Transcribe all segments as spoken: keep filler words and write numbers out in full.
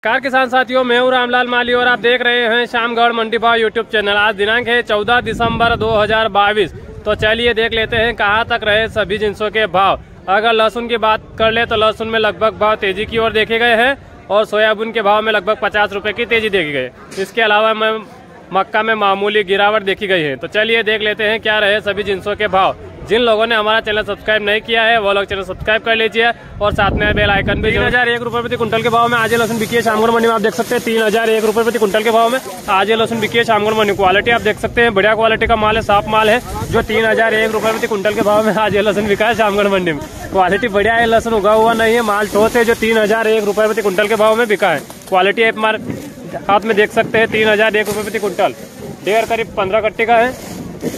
नमस्कार किसान साथियों, मैं हूं रामलाल माली और आप देख रहे हैं शामगढ़ मंडी भाव यूट्यूब चैनल। आज दिनांक है चौदह दिसंबर दो हज़ार बाईस। तो चलिए देख लेते हैं कहां तक रहे सभी जिंसों के भाव। अगर लहसुन की बात कर ले तो लहसुन में लगभग भाव तेजी की ओर देखे गए हैं और सोयाबीन के भाव में लगभग पचास रुपए की तेजी देखी गई। इसके अलावा में मक्का में मामूली गिरावट देखी गई है। तो चलिए देख लेते हैं क्या रहे सभी जिंसों के भाव। जिन लोगों ने हमारा चैनल सब्सक्राइब नहीं किया है वो लोग चैनल सब्सक्राइब कर लीजिए और साथ में बेल आइकन भी। तीन हजार एक रुपए प्रति कुंटल के भाव में आज लहसुन बिकी है शामगढ़ मंडी में। आप देख सकते हैं तीन हजार एक रुपए प्रति कुंटल के भाव में आज लहसुन बिकी है शामगढ़ मंडी। क्वालिटी आप देख सकते हैं बढ़िया क्वालिटी का माल है, साफ माल है जो तीन हजार एक रुपए प्रति कुंटल के भाव में आज लहसुन बिका है शामगढ़ मंडी में। क्वालिटी बढ़िया है, लहसुन उगा हुआ नहीं है, माल ठोस है जो तीन हजार एक रुपए प्रति कुंटल के भाव में बिका है। क्वालिटी आप हमारे हाथ में देख सकते हैं तीन हजार एक रुपए प्रति कुंटल, डेढ़ करीब पंद्रह कट्टी का है।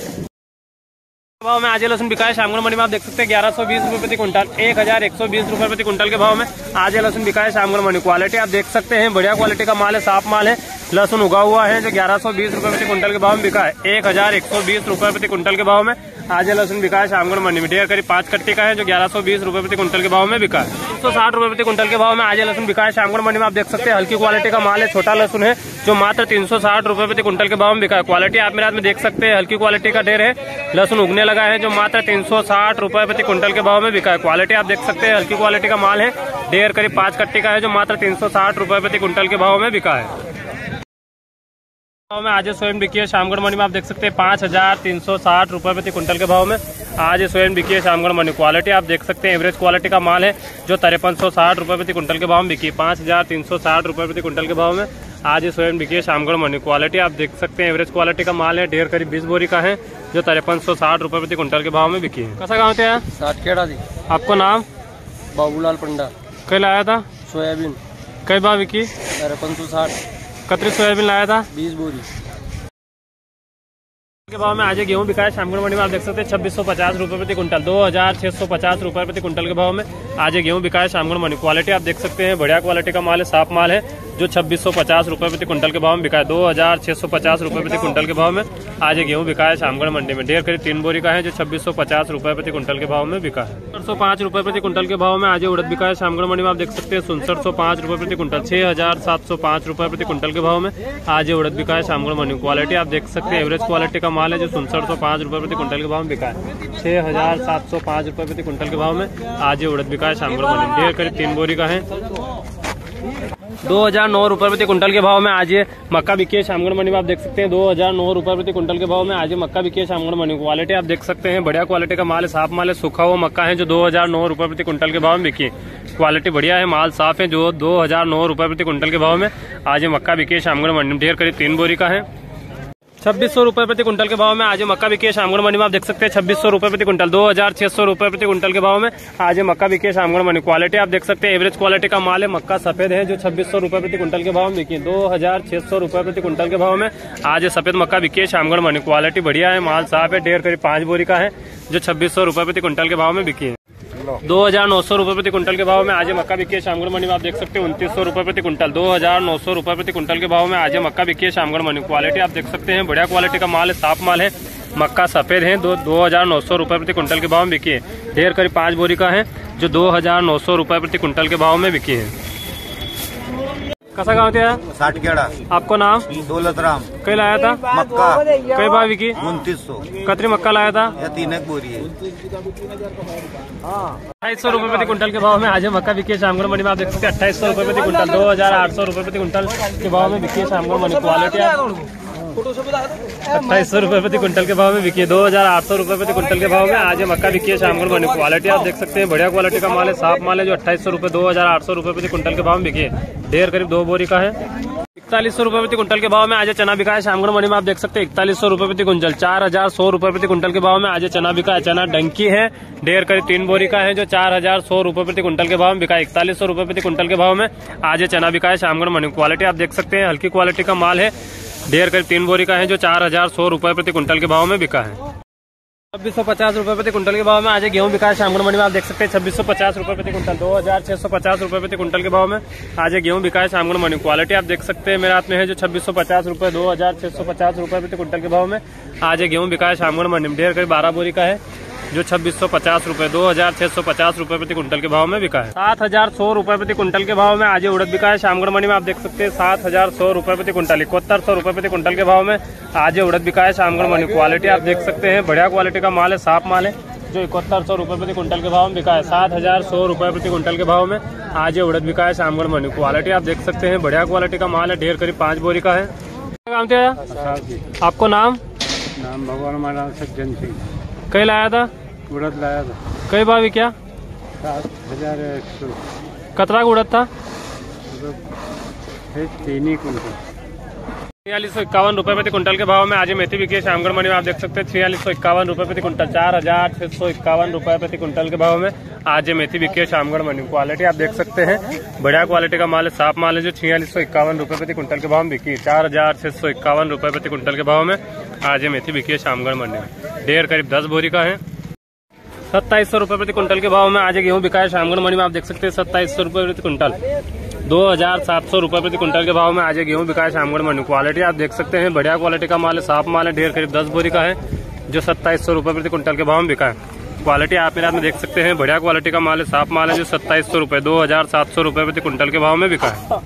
भाव में आज लहसुन बिका है शामगढ़ मंडी में। आप देख सकते हैं ग्यारह सौ बीस रुपए प्रति कुंटल, एक हजार एक सौ बीस रुपए प्रति कुंटल के भाव में आज लहसुन बिका है शामगढ़ मंडी। क्वालिटी आप देख सकते हैं बढ़िया क्वालिटी का माल है, साफ माल है, लहसुन उगा हुआ है जो ग्यारह सौ बीस रुपए प्रति कुंटल के भाव में बिका है। एक हजार एक सौ बीस रुपए प्रति कुंटल के भाव में आज लहसुन बिका है शामगढ़ मंडी में। डेढ़ करीब पांच कट्टी का है जो ग्यारह सौ बीस रुपए प्रति कुंटल के भाव में बिका है। तीन सौ साठ रुपए प्रति कुंटल के भाव में आज लहसुन बिका है शामगढ़ मंडी में। आप देख सकते हैं हल्की क्वालिटी का माल है, छोटा लहसुन है जो मात्र तीन सौ साठ रुपए प्रति कुंटल के भाव में बिका है। क्वालिटी आप मेरे हाथ में देख सकते हैं हल्की क्वालिटी का ढेर है, लहसुन उगने लगा है जो मात्र तीन सौ साठ रुपए प्रति कुंटल के भाव में बिका है। क्वालिटी आप देख सकते हैं हल्की क्वालिटी का माल है, ढेर करीब पांच कट्टी का है जो मात्र तीन सौ साठ रुपए प्रति कुंटल के भाव में बिका है। भाव में आज सोयाबीन बिकी है शामगढ़ मंडी में। आप देख सकते हैं पाँच हजार तीन सौ साठ रुपए प्रति कुंटल के भाव में आज सोयाबीन बिकी है शामगढ़ मंडी। क्वालिटी आप देख सकते हैं एवरेज क्वालिटी का माल है जो तिरपन सौ साठ रुपए प्रति कुंटल के भाव में बिकी। पाँच हजार तीन सौ साठ रुपए प्रति कुंटल के भाव में आज सोयाबीन बिकी है शामगढ़ मंडी। क्वालिटी आप देख सकते हैं एवरेज क्वालिटी का माल है, ढेर करीब बीस बोरी का है जो तिरपन सौ साठ रुपए प्रति कुंटल के भाव में बिकी है। कैसा गाँव थे साठखेड़ा जी। आपको नाम? बाबूलाल पंडा। कल लाया था सोयाबीन? कई बार बिकी? तिरपन सौ साठ। कतरी सोयाबीन लाया था? बीस बोरी के भाव में आज गेहूं बिका है शामगढ़ मंडी में। आप देख सकते हैं छब्बीस सौ पचास रुपए प्रति कुंटल, दो हजार छह सौ पचास रुपए प्रति कुंटल के भाव में आज गेहूं बिका है शामगढ़ मंडी। क्वालिटी आप देख सकते हैं बढ़िया क्वालिटी का माल है, साफ माल है जो छब्बीस सौ पचास रुपए प्रति कुंटल के भाव में बिका है। दो हजार छह सौ पचास रुपए प्रति कुंटल के भाव में आज गेहूं बिका है शामगढ़ मंडी में। डेढ़ करीब तीन बोरी का है जो छब्बीस सौ पचास रुपए प्रति कुंटल के भाव में बिका है। सत्तर सौ पाँच रुपए प्रति कुंटल के भाव में आज उड़द बिका है शामगढ़ मंडी में। आप देख सकते हैं उनसठ सौ पाँच रुपए प्रति कुंटल, छह हजार सात सौ पाँच रुपए प्रति कुंटल के भाव में आज उड़द बिका है शामगढ़ मंडी। क्वालिटी आप देख सकते हैं एवरेज क्वालिटी का माल है जो उनसठ सौ पाँच रुपए प्रति कुंटल के भाव में बिका है। छह हजार सात सौ पाँच रुपए प्रति कुंटल के भाव में आज उड़द बिका है शामगढ़ मंडी। डेढ़ करीब तीन बोरी का है। दो हजार नौ रुपए प्रति कुंटल के भाव में आज ये मक्का बिकी है शामगढ़ मंडी में। आप देख सकते हैं दो हजार नौ रुपए प्रति कुंटल के भाव में आज मक्का बिकी है शामगढ़ मंडी। क्वालिटी आप देख सकते हैं बढ़िया क्वालिटी का माल है, साफ माल है, सूखा हुआ मक्का है जो दो हजार नौ रुपए प्रति कुंटल के भाव में बिकी है। क्वालिटी बढ़िया है, माल साफ है जो दो हजार नौ रुपए प्रति कुंटल के भाव में आज मक्का बिकी है शामगढ़ मंडी में। ढेर करीब तीन बोरी का है। छब्बीस सौ रुपए प्रति कुंटल के भाव में आज मक्का बिकी है शामगढ़ मंडी में। आप देख सकते हैं छब्बीस सौ रुपए प्रति कुंटल, दो हजार छह सौ रुपए प्रति कुंटल के भाव में आज मक्का बिकी है शामगढ़ मंडी। क्वालिटी आप देख सकते हैं एवरेज क्वालिटी का माल है, मक्का सफेद है जो छब्बीस सौ रुपए प्रति कुंटल के भाव में बिकी है। दो हजार छह सौ रुपए प्रति कुंटल के भाव में आज सफेद मक्का बिकी है शामगढ़ मंडी। क्वालिटी बढ़िया है, माल साफ है, डेढ़ करीब पांच बोरी का है जो छब्बीस सौ रुपए प्रति कुंटल के भाव में बिकी है। दो हजार नौ सौ रुपए प्रति कुंटल के भाव में आज मक्का बिकी है शामगढ़ मंडी में। आप देख सकते हैं उनतीस सौ रुपए प्रति कुंटल, दो हजार नौ सौ रुपए प्रति कुंटल के भाव में आज मक्का बिकी है शामगढ़ मंडी। क्वालिटी आप देख सकते हैं बढ़िया क्वालिटी का माल है, साफ माल है, मक्का सफेद है, दो दो हजार नौ सौ रुपए प्रति कुंटल के भाव में बिकी है। ढेर करीब पांच बोरी का है जो दो हजार नौ सौ रुपए प्रति कुंटल के भाव में बिकी है। कैसा गाँव थे? साठखेड़ा। आपको नाम? दौलत राम। कई लाया था मक्का? कई बार बिकी? उनतीस सौ। कतरी मक्का लाया था? या तीन एक बोरी है। अट्ठाईस सौ रुपए प्रति कुंटल के भाव में आज मक्का बिकी है शामगढ़ मंडी में। आप देख सकते हैं अट्ठाईस सौ रुपए प्रति कुंटल, दो हजार आठ सौ रुपए प्रति कुंटल के भाव में बिकी है शामगढ़ मंडी। क्वालिटी अट्ठाईस सौ रुपए प्रति कुंटल के भाव में बिकी है। दो हजार आठ सौ रुपए प्रति कुंटल के भाव में आज मक्का बिकी है शामगढ़ मंडी। क्वालिटी आप देख सकते हैं बढ़िया क्वालिटी का माल है, साफ माल है जो अट्ठाईस सौ रुपए दो हजार आठ सौ रुपए प्रति कुंटल के भाव में बिकी है। ढेर करीब दो बोरी का है। इकतालीस सौ रुपए प्रति कुंटल के भाव में आज चना बिका है शामगढ़ मंडी में। आप देख सकते हैं इकतालीस सौ रुपए प्रति कुंटल, चार हजार सौ रुपए प्रति कुंटल के भाव में आज चना बिका है। चना डंकी है, ढेर करीब तीन बोरी का है जो चार हजार सौ रुपए प्रति कुंटल के भाव में बिका है। इकतालीस सौ रुपए प्रति कुंटल के भाव में आज चना बिका है शामगढ़ मंडी। क्वालिटी आप देख सकते हैं हल्की क्वालिटी का माल है, ढेर करीब तीन बोरी का है जो चार हजार सौ रुपए प्रति कुंटल के भाव में बिका है। छब्बीस सौ पचास रुपए प्रति कुंटल के भाव में आज गेहूं बिका है शामगढ़ मंडी में। आप देख सकते हैं छब्बीस सौ पचास रुपए प्रति कुंटल, दो हजार छह सौ पचास रुपए प्रति कुंटल के भाव में आज गेहूं बिका है शामगढ़ मंडी। क्वालिटी आप देख सकते हैं मेरे हाथ में है जो छब्बीस सौ पचास रुपए, दो हजार छह सौ पचास रुपए प्रति कुंटल के भाव में आज गेहूं बिका है शामगढ़ मंडी में। ढेर करीब बारह बोरी का है जो छब्बीस सौ पचास रूपए दो हजार छह सौ पचास रूपए प्रति कुंटल के भाव में बिका है। सात हजार सौ रूपए प्रति कुंटल के भाव में आज ये उड़द बिका है शामगढ़ मंडी में। आप देख सकते हैं सात हजार सौ रूपए प्रति कुंटल, इकहत्तर सौ रूपए प्रति कुंटल के भाव में आज ये उड़द बिका है शामगढ़ मंडी। क्वालिटी आप देख सकते हैं, बढ़िया क्वालिटी का माल है, साफ माल है, जो इकहत्तर सौ रुपए प्रति कुंटल के भाव में बिका है। सात हजार सौ रुपए प्रति कुंटल के भाव में आज ये उड़द बिका है शामगढ़ मंडी। क्वालिटी आप देख सकते हैं, बढ़िया क्वालिटी का माल है, ढेर करीब पाँच बोरी का है। काम थे आपको नाम नाम भगवान महाराज सज्जन सिंह। कई लाया था? उड़द लाया था। कई भाव क्या? सात हजार एक सौ। कतरा का उड़द था? तीन ही कुंटल। छियालीस सौ इक्यावन रुपए प्रति कुंटल के भाव में आज ये मेथी बिकी है शामगढ़ मंडी में। आप देख सकते हैं छियालीस सौ इक्यावन रुपए प्रति कुंटल, चार हजार छह सौ इक्यावन रुपए प्रति कुंटल के भाव में आज ये मेथी बिकी है शामगढ़ मंडी। क्वालिटी आप देख सकते हैं, बढ़िया क्वालिटी का माल है, साफ माल है, जो छियालीस सौ इक्यावन रुपए प्रति कुंटल के भाव में बिकी है। चार हजार छह सौ इक्यावन रुपए प्रति कुंटल के भाव में आज ये मेथी बिकी है शामगढ़ मंडी में। ढेर करीब दस बोरी का है। सत्ताईस सौ रुपए प्रति कुंटल के भाव में आज गेहूँ बिका है शामगढ़ मंडी में। आप देख सकते हैं सत्ताईस सौ रुपए प्रति कुंटल, दो हजार सात सौ रुपए प्रति कुंटल के भाव में आज गेहूँ बिका है शामगढ़ मंडी। क्वालिटी आप देख सकते हैं, बढ़िया क्वालिटी का माल है, साफ माल है, ढेर करीब दस बोरी का है, जो सत्ताईस सौ रुपए प्रति कुंटल के भाव में बिका है। क्वालिटी आप मेरे हाथ में देख सकते हैं, बढ़िया क्वालिटी का माल है, साफ माल है, जो सत्ताईस सौ रुपए दो हजार सात सौ रुपए प्रति कुंटल के भाव में बिका है।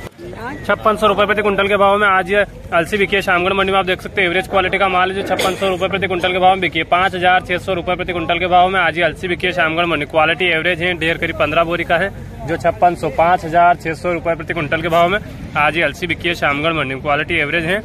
छप्पन सौ रुपए प्रति कुंटल के भाव में आज ये अलसी बिकी है शामगढ़ मंडी में। आप देख सकते हैं एवरेज क्वालिटी का माल है, जो छप्पन सौ रुपए प्रति कुंटल के भाव में बिकी है। पाँच हजार छह सौ रुपए प्रति कुंटल के भाव में आज ये अलसी बिकी है शामगढ़ मंडी। क्वालिटी एवरेज है, ढेर करीब पंद्रह बोरी का है, जो छप्पन सौ पाँच हजार छह सौ रुपए प्रति कुंटल के भाव में आज ये अलसी बिकी है शामगढ़ मंडी। क्वालिटी एवरेज है।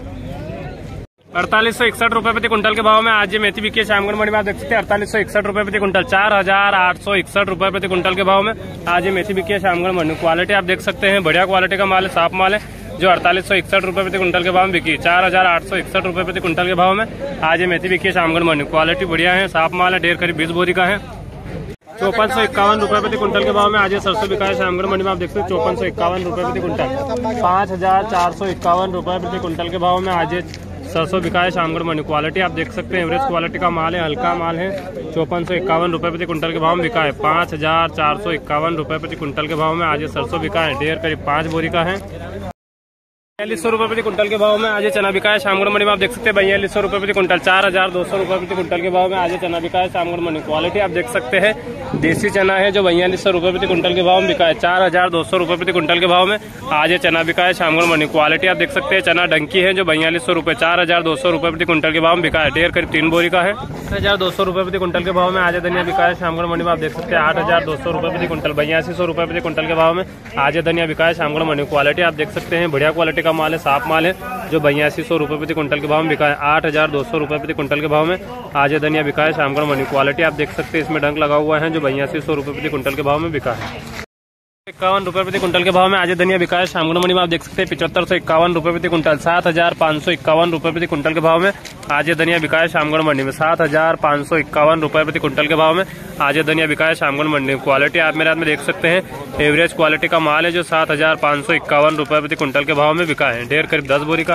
अड़तालीस सौ इकसठ रुपए प्रति कुंटल के भाव में आज ये मेथी बिकी है शामगढ़ मंडी में। आप देख सकते हैं अड़तालीस सौ इकसठ रुपए प्रति कुंटल, चार हजार आठ सौ इकसठ रुपए प्रति कुंटल के भाव में आज ये मेथी बिकी है शामगढ़ मंडी। क्वालिटी आप देख सकते हैं, बढ़िया क्वालिटी का माल है, साफ माल है, जो अड़तालीस सौ इकसठ रुपए प्रति कुंटल के भाव में बिकी। चार हजार आठ सौ इकसठ रुपए प्रति कुंटल के भाव में आज ये मेथी बिकी है शामगढ़ मंडी। क्वालिटी बढ़िया है, साफ माल है, ढेर करीब बीस बोरी का है। चौपन सौ इक्यावन रुपए प्रति कुंटल के भाव में आज ये सरसों बिका है शामगढ़ मंडी में। आप देखते हैं चौपन सौ इक्यावन रुपए प्रति कुंटल, पाँच हजार चार सौ इक्यावन रुपए प्रति कुंटल के भाव में आज ये सरसों बिका है शामगढ़ मंडी। क्वालिटी आप देख सकते हैं, एवरेज क्वालिटी का माल है, हल्का माल है, चौपन सौ इक्यावन रुपए प्रति कुंटल के भाव में बिका है। पाँच हजार चार सौ इक्यावन रुपए प्रति कुंटल के भाव में आज ये सरसों बिका है, ढेर करीब पाँच बोरी का है। बयालीस सौ रुपए प्रति कुंटल के भाव में आज ये चना बिका है शामगढ़ मंडी में। आप देख सकते हैं बयालीस सौ रुपए प्रति कुंटल, चार हजार दो सौ रुपए प्रति कुंटल के भाव में आज ये चना बिका है शामगढ़ मंडी। क्वालिटी आप देख सकते हैं, देसी चना है, जो बयालीस सौ रुपए प्रति कुंटल के भाव में बिका है। चार हजार दो सौ रुपए प्रति कुंटल के भाव में आज ये चना बिका है शामगढ़ मंडी। क्वालिटी आप देख सकते हैं, चना डंकी है, जो बयालीस सौ रुपए चार हजार दो सौ रुपए प्रति कुंटल के भाव में बिका है, ढेर करीब तीन बोरी का है। आठ हजार दो सौ रुपए प्रति कुंटल के भाव में आज धनिया बिका है शामगढ़ मंडी में। आप देख सकते हैं आठ हजार दो सौ रुपए प्रति कुंटल, बयासी सौ रुपए प्रति कुंटल के भाव में आज धनिया बिका है शामगढ़ मंडी। क्वालिटी आप देख सकते हैं, बढ़िया क्वालिटी का माल है, साफ माल है, जो बयासी सौ रुपए प्रति कुंटल के भाव में बिका है। आठ हजार दो सौ रुपए प्रति कुंटल के भाव में आज ये धनिया बिका है शामगढ़ मंडी। क्वालिटी आप देख सकते हैं, इसमें डंक लगा हुआ है, जो बयासी सौ रुपए प्रति कुंटल के भाव में बिका है। इक्यावन रुपए प्रति कुंटल के भाव में आज धनिया बिका है शामगढ़ मंडी में। आप देख सकते हैं पिछहत्तर सौ इक्यावन रुपए प्रति कुंटल, सात हजार पाँच सौ इक्यावन रुपए प्रति कुंटल के भाव में आज धनिया बिका है शामगढ़ मंडी में। सात हजार पाँच सौ इक्यावन रुपए प्रति कुंटल के भाव में आज धनिया बिका है शामगढ़ मंडी में। क्वालिटी आप मेरे हाथ में देख सकते हैं, एवरेज क्वालिटी का माल है, जो सात हजार पाँच सौ इक्यावन रुपए प्रति कुंटल के भाव में बिका है, ढेर करीब दस बोरी का।